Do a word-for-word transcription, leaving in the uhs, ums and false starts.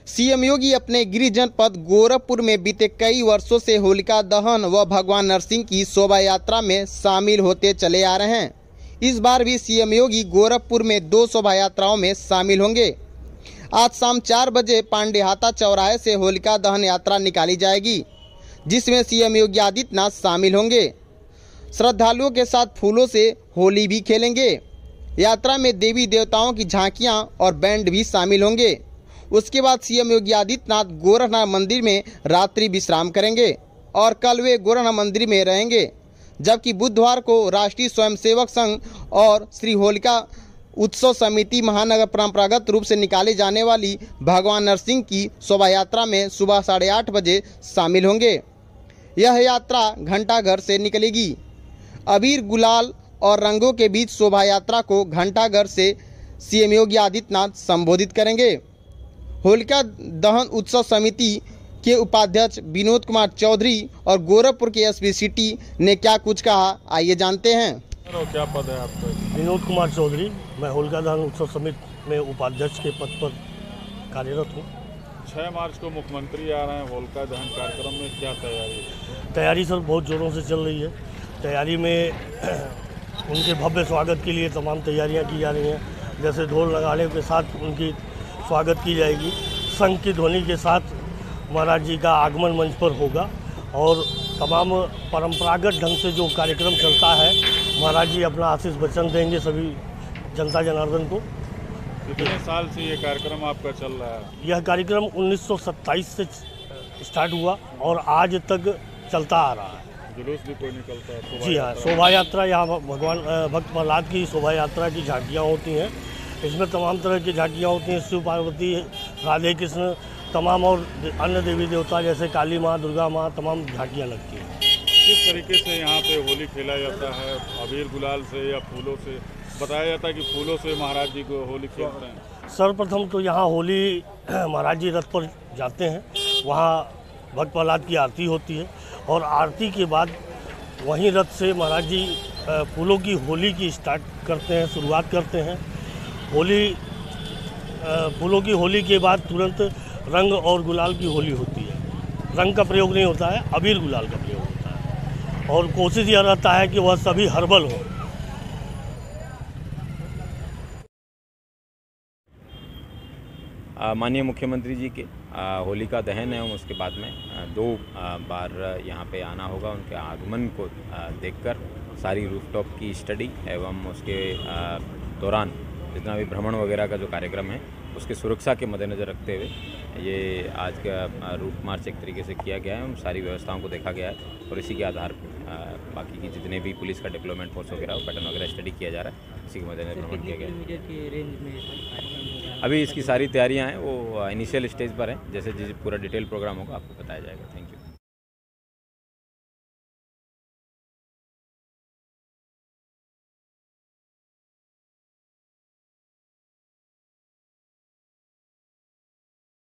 CM योगी अपने गृह जनपद गोरखपुर में बीते कई वर्षों से होलिका दहन व भगवान नरसिंह की शोभा यात्रा में शामिल होते चले आ रहे हैं। इस बार भी सीएम योगी गोरखपुर में दो शोभा यात्राओं में शामिल होंगे। आज शाम चार बजे पांडेहाता चौराहे से होलिका दहन यात्रा निकाली जाएगी, जिसमें सीएम योगी आदित्यनाथ शामिल होंगे। श्रद्धालुओं के साथ फूलों से होली भी खेलेंगे। यात्रा में देवी देवताओं की झांकियां और बैंड भी शामिल होंगे। उसके बाद सीएम योगी आदित्यनाथ गोरखनाथ मंदिर में रात्रि विश्राम करेंगे और कल वे गोरखनाथ मंदिर में रहेंगे, जबकि बुधवार को राष्ट्रीय स्वयंसेवक संघ और श्री होलिका उत्सव समिति महानगर परंपरागत रूप से निकाले जाने वाली भगवान नरसिंह की शोभा यात्रा में सुबह साढ़े आठ बजे शामिल होंगे। यह यात्रा घंटाघर से निकलेगी। अबीर गुलाल और रंगों के बीच शोभा यात्रा को घंटाघर से सीएम योगी आदित्यनाथ संबोधित करेंगे। होलिका दहन उत्सव समिति के उपाध्यक्ष विनोद कुमार चौधरी और गोरखपुर के एसपी सिटी ने क्या कुछ कहा, आइए जानते हैं। क्या पद है आपका? विनोद कुमार चौधरी, मैं होलिका दहन उत्सव समिति में उपाध्यक्ष के पद पर कार्यरत हूँ। छह मार्च को मुख्यमंत्री आ रहे हैं, होलिका दहन कार्यक्रम में क्या तैयारी? तैयारी सर बहुत ज़ोरों से चल रही है। तैयारी में उनके भव्य स्वागत के लिए तमाम तैयारियां की जा रही हैं। जैसे ढोल नगाड़े के साथ उनकी स्वागत की जाएगी, शंख की ध्वनि के साथ महाराज जी का आगमन मंच पर होगा और तमाम परंपरागत ढंग से जो कार्यक्रम चलता है, महाराज जी अपना आशीष वचन देंगे सभी जनता जनार्दन को। कितने साल से ये कार्यक्रम आपका चल रहा है? यह कार्यक्रम उन्नीस सौ सत्ताईस से स्टार्ट हुआ और आज तक चलता आ रहा है। जुलूस भी कोई निकलता है? जी हाँ, शोभा यात्रा यहाँ भगवान भक्त प्रहलाद की शोभा यात्रा की झांकियाँ होती हैं। इसमें तमाम तरह की झांकियाँ होती हैं, शिव पार्वती, राधे कृष्ण, तमाम और अन्य देवी देवता जैसे काली माँ, दुर्गा माँ, तमाम झांकियाँ लगती हैं। किस तरीके से यहाँ पे होली खेला जाता है? अबीर गुलाल से या फूलों से? बताया जाता है कि फूलों से महाराज जी को होली खेलते हैं। सर्वप्रथम तो यहाँ होली महाराज जी रथ पर जाते हैं, वहाँ भक्त प्रहलाद की आरती होती है और आरती के बाद वहीं रथ से महाराज जी फूलों की होली की स्टार्ट करते हैं, शुरुआत करते हैं। होली फूलों की होली के बाद तुरंत रंग और गुलाल की होली होती है। रंग का प्रयोग नहीं होता है, अबीर गुलाल का प्रयोग होता है और कोशिश यह रहता है कि वह सभी हर्बल हो। माननीय मुख्यमंत्री जी के होलिका दहन है, उसके बाद में दो बार यहाँ पे आना होगा। उनके आगमन को देखकर सारी रूफटॉप की स्टडी एवं उसके दौरान जितना भी भ्रमण वगैरह का जो कार्यक्रम है उसके सुरक्षा के मद्देनज़र रखते हुए ये आज का रूट मार्च एक तरीके से किया गया है। सारी व्यवस्थाओं को देखा गया है और इसी के आधार पर बाकी की जितने भी पुलिस का डिप्लॉयमेंट फोर्स वगैरह पैटर्न वगैरह स्टडी किया जा रहा है, इसी के मद्देनज़र भ्रमण किया गया। अभी इसकी सारी तैयारियां हैं, वो इनिशियल स्टेज पर हैं। जैसे जैसे पूरा डिटेल प्रोग्राम होगा आपको बताया जाएगा। Thank you.